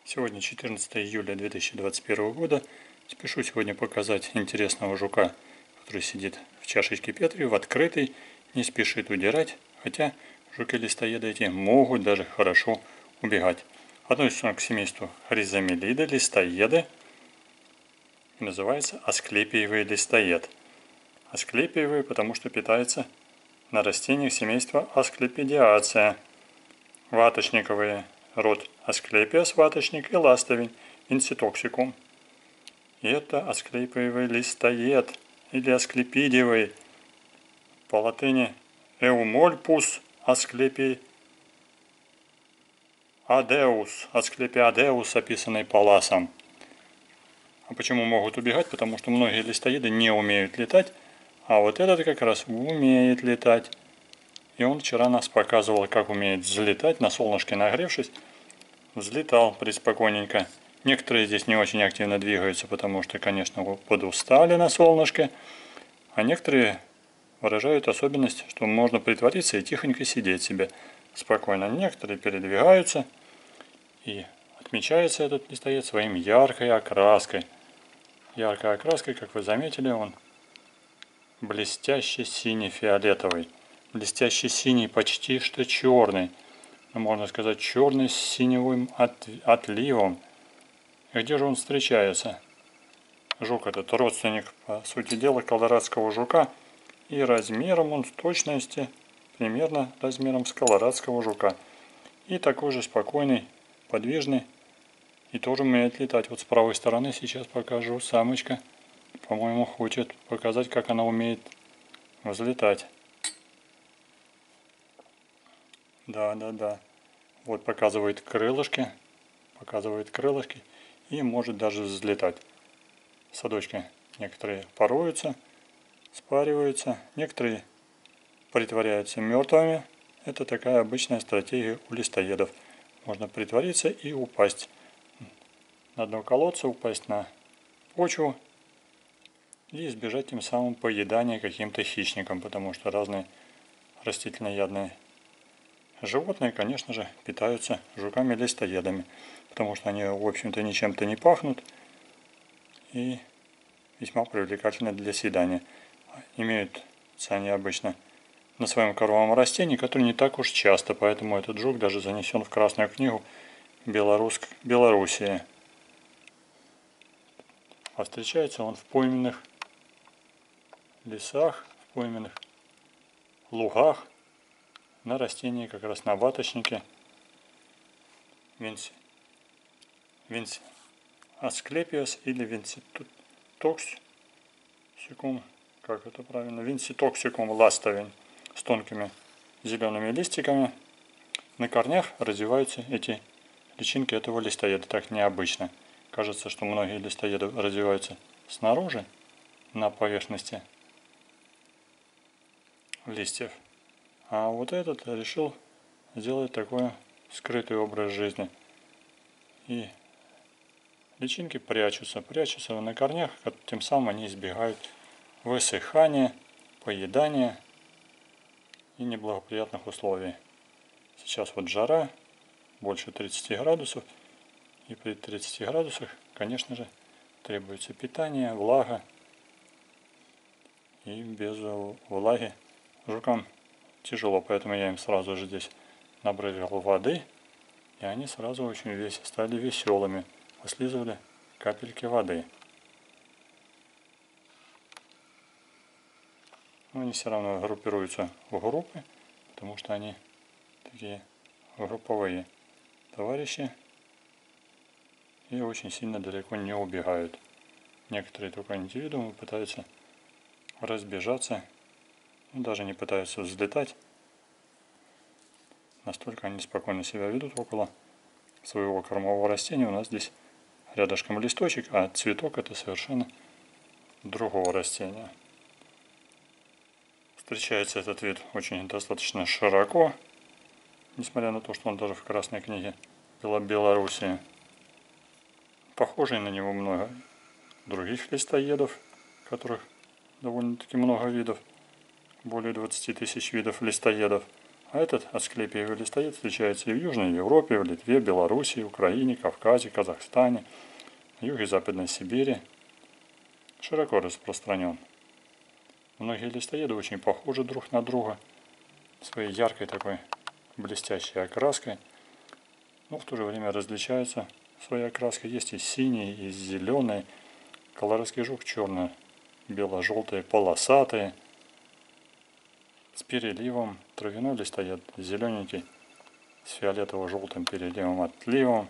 Сегодня 14 июля 2021 года. Спешу сегодня показать интересного жука, который сидит в чашечке Петри, в открытой, не спешит удирать, хотя жуки-листоеды эти могут даже хорошо убегать. Относится он к семейству Ризомелиды, листоеды, и называется асклепиевый листоед. Асклепиевый, потому что питается на растениях семейства Асклепидиация. Ваточниковые, род Асклепиас ваточник и ластовень инситоксикум. И это асклепиевый листоед или асклепидиевый, по латыни Eumolpus asclepiadeus, асклепиадеус, описанный Палласом. А почему могут убегать? Потому что многие листоеды не умеют летать, а вот этот как раз умеет летать. И он вчера нас показывал, как умеет взлетать, на солнышке нагревшись, взлетал преспокойненько. Некоторые здесь не очень активно двигаются, потому что, конечно, подустали на солнышке, а некоторые выражают особенность, что можно притвориться и тихонько сидеть себе спокойно. Некоторые передвигаются, и отмечается этот листоед своим яркой окраской. Яркой окраской, как вы заметили, он блестящий синий-фиолетовый. Блестящий синий, почти что черный. Можно сказать, черный с синевым отливом. И где же он встречается? Жук этот родственник, по сути дела, колорадского жука. И размером он в точности примерно размером с колорадского жука. И такой же спокойный, подвижный. И тоже умеет летать. Вот с правой стороны сейчас покажу. Самочка, по-моему, хочет показать, как она умеет взлетать. Да. Вот показывает крылышки и может даже взлетать. Садочки некоторые поруются, спариваются, некоторые притворяются мертвыми. Это такая обычная стратегия у листоедов. Можно притвориться и упасть на дно колодца, упасть на почву и избежать тем самым поедания каким-то хищником, потому что разные растительноядные животные, конечно же, питаются жуками-листоедами, потому что они, в общем-то, ничем-то не пахнут и весьма привлекательны для съедания. Имеются они обычно на своем кормовом растении, которое не так уж часто, поэтому этот жук даже занесен в Красную книгу Белоруссии. А встречается он в пойменных лесах, в пойменных лугах, на растении, как раз на ваточнике Асклепиас или винситоксикум, как это правильно, винситоксикум ластовень, с тонкими зелеными листиками. На корнях развиваются эти личинки этого листоеда так необычно. Кажется, что многие листоеды развиваются снаружи, на поверхности листьев. А вот этот решил сделать такой скрытый образ жизни. И личинки прячутся на корнях, тем самым они избегают высыхания, поедания и неблагоприятных условий. Сейчас вот жара, больше 30 градусов, и при 30 градусах, конечно же, требуется питание, влага, и без влаги жукам тяжело, поэтому я им сразу же здесь набрызгал воды, и они сразу очень стали веселыми, послизывали капельки воды. Но они все равно группируются в группы, потому что они такие групповые товарищи и очень сильно далеко не убегают. Некоторые только индивидуумы пытаются разбежаться, даже не пытаются взлетать. Настолько они спокойно себя ведут около своего кормового растения. У нас здесь рядышком листочек, а цветок это совершенно другого растения. Встречается этот вид очень достаточно широко, несмотря на то, что он даже в Красной книге Белоруссии. Похожий на него много других листоедов, которых довольно-таки много видов, более 20 тысяч видов листоедов. А этот асклепиевый листоед встречается и в Южной Европе, в Литве, Белоруссии, Украине, Кавказе, Казахстане, Юге и Западной Сибири. Широко распространен. Многие листоеды очень похожи друг на друга своей яркой такой блестящей окраской, но в то же время различаются своей окраской. Есть и синие, и зеленые, колорадский жук черный, бело-желтые, полосатые, с переливом, травяной листоед зелененький, с фиолетово-желтым переливом отливом.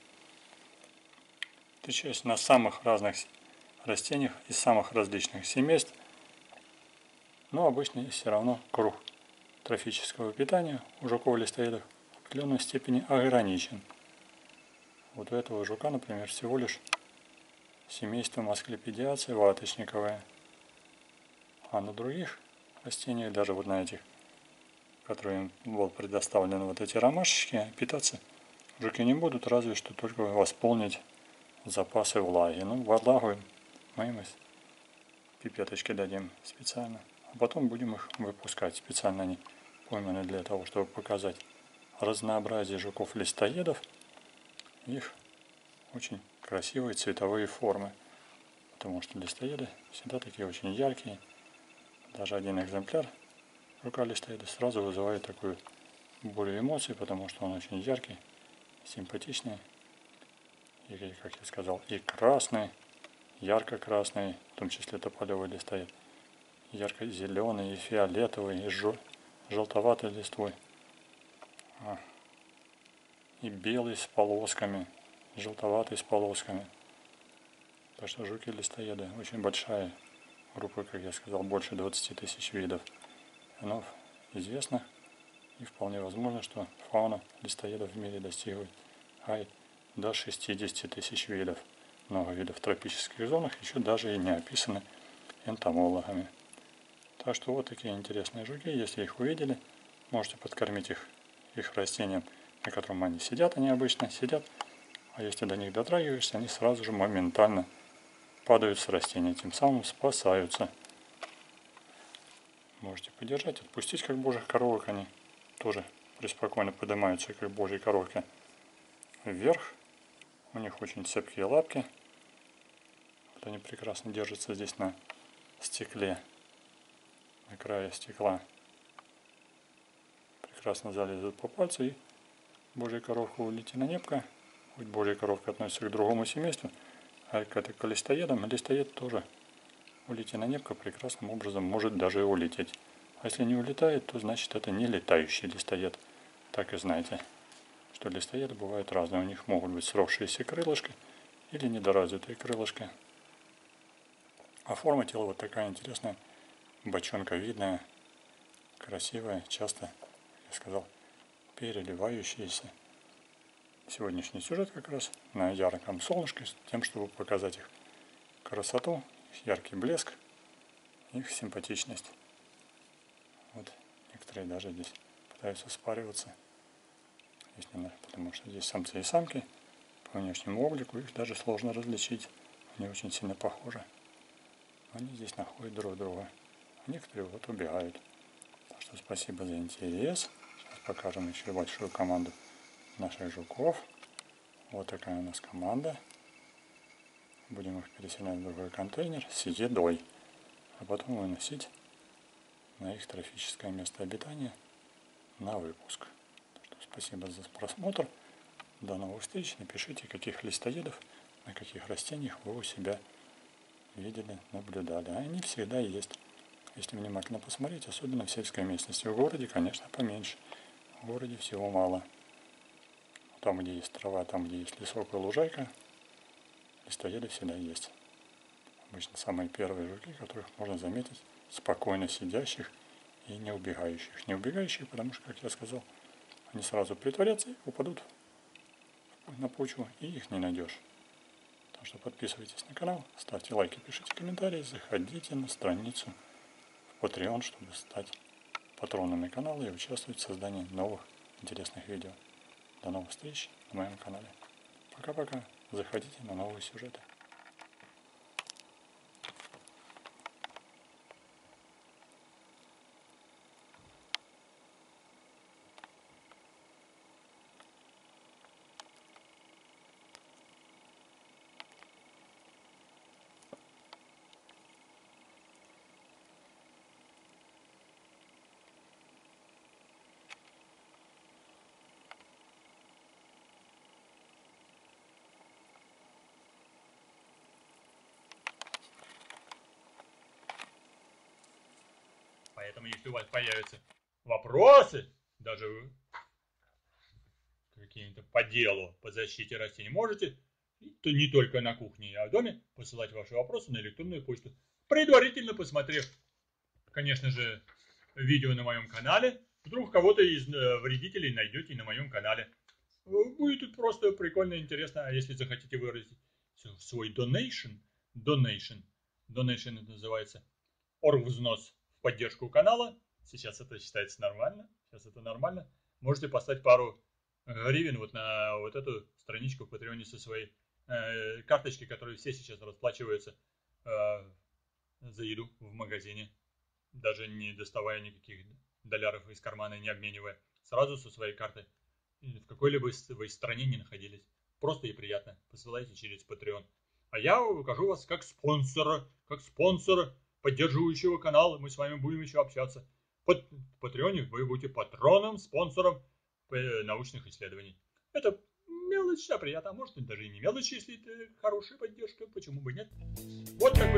Встречаясь на самых разных растениях из самых различных семейств, но обычно все равно круг трофического питания у жуков-листоедов в определенной степени ограничен. Вот у этого жука, например, всего лишь семейство Асклепидиацеae ваточниковое, а на других растениях, даже вот на этих, которые им будут предоставлены вот эти ромашечки, питаться жуки не будут, разве что только восполнить запасы влаги. Ну, влагу мы им из пипеточки дадим специально. А потом будем их выпускать. Специально они пойманы для того, чтобы показать разнообразие жуков-листоедов, их очень красивые цветовые формы. Потому что листоеды всегда такие очень яркие. Даже один экземпляр жука-листоеда сразу вызывает такую бурю эмоций, потому что он очень яркий, симпатичный. И, как я сказал, и красный, ярко-красный, в том числе тополевый листоед, ярко-зеленый, и фиолетовый, и желтоватой листвой, и белый с полосками, желтоватый с полосками. Так что жуки-листоеды очень большая группа, как я сказал, больше 20 тысяч видов. Но известно и вполне возможно, что фауна листоедов в мире достигает до 60 тысяч видов. Много видов в тропических зонах еще даже и не описаны энтомологами. Так что вот такие интересные жуки. Если их увидели, можете подкормить их растением, на котором они сидят. Они обычно сидят, а если до них дотрагиваешься, они сразу же моментально падают с растения, тем самым спасаются. Можете подержать, отпустить, как божьих коровок. Они тоже преспокойно поднимаются, как божьи коровки, вверх. У них очень цепкие лапки. Вот они прекрасно держатся здесь на стекле, на крае стекла. Прекрасно залезут по пальцу, и божья коровка улитинонепка, хоть божья коровка относится к другому семейству, а к листоедам, листоед тоже улитинонепка прекрасным образом может даже и улететь. А если не улетает, то значит это не летающий листоед. Так и знаете, что листоеды бывают разные. У них могут быть сросшиеся крылышки или недоразвитые крылышки. А форма тела вот такая интересная, бочонковидная, красивая, часто, я сказал, переливающаяся. Сегодняшний сюжет как раз на ярком солнышке, с тем, чтобы показать их красоту, их яркий блеск, их симпатичность. Вот некоторые даже здесь пытаются спариваться, потому что здесь самцы и самки, по внешнему облику их даже сложно различить, они очень сильно похожи. Они здесь находят друг друга, а некоторые вот убегают. Так что спасибо за интерес. Сейчас покажем еще большую команду наших жуков. Вот такая у нас команда. Будем их переселять в другой контейнер с едой, а потом выносить на их трофическое место обитания на выпуск. Так что спасибо за просмотр. До новых встреч. Напишите, каких листоедов, на каких растениях вы у себя видели, наблюдали. А они всегда есть. Если внимательно посмотреть, особенно в сельской местности. В городе, конечно, поменьше. В городе всего мало. Там, где есть трава, там, где есть лесок и лужайка, листоеды всегда есть. Обычно самые первые жуки, которых можно заметить, спокойно сидящих и не убегающих. Не убегающих, потому что, как я сказал, они сразу притворятся и упадут на почву, и их не найдешь. Так что подписывайтесь на канал, ставьте лайки, пишите комментарии, заходите на страницу в Patreon, чтобы стать патронами канала и участвовать в создании новых интересных видео. До новых встреч на моем канале. Пока-пока. Заходите на новые сюжеты. Поэтому, если у вас появятся вопросы, даже какие-то по делу, по защите растений, можете то не только на кухне, а в доме посылать ваши вопросы на электронную почту, предварительно посмотрев, конечно же, видео на моем канале. Вдруг кого-то из вредителей найдете на моем канале. Будет просто прикольно, интересно. А если захотите выразить свой donation это называется оргвзнос в поддержку канала. Сейчас это считается нормально. Сейчас это нормально. Можете поставить пару гривен вот на вот эту страничку в Патреоне со своей карточки, которые все сейчас расплачиваются за еду в магазине, даже не доставая никаких долларов из кармана, не обменивая, сразу со своей карты, в какой-либо вы стране не находились. Просто и приятно. Посылайте через Patreon. А я укажу вас как спонсора, поддерживающего канала. Мы с вами будем еще общаться. Под Патреоне вы будете патроном, спонсором научных исследований. Это мелочь, а приятно. А может даже и не мелочь, если это хорошая поддержка. Почему бы нет? Вот так.